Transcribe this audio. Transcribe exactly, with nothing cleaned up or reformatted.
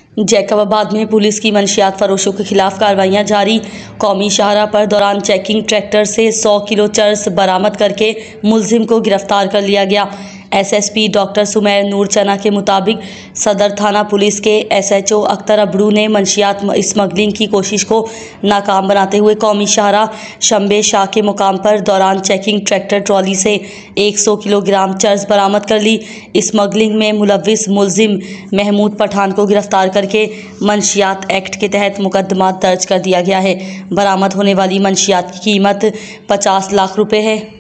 जैकबाबाद में पुलिस की मंशियात फरोशों के खिलाफ कार्रवाइयां जारी। कौमी शाहरा पर दौरान चेकिंग ट्रैक्टर से सौ किलो चर्स बरामद करके मुलजिम को गिरफ्तार कर लिया गया। एसएसपी डॉक्टर सुमैर नूर चना के मुताबिक सदर थाना पुलिस के एसएचओ अख्तर अबड़ू ने मंशियात स्मगलिंग की कोशिश को नाकाम बनाते हुए कौमी शाहरा शंबे शाह के मुकाम पर दौरान चेकिंग ट्रैक्टर ट्रॉली से सौ किलोग्राम चर्स बरामद कर ली। स्मगलिंग में मुलविस मुलजिम महमूद पठान को गिरफ्तार करके मंशियात एक्ट के तहत मुकदमा दर्ज कर दिया गया है। बरामद होने वाली मंशियात की कीमत पचास लाख रुपए है।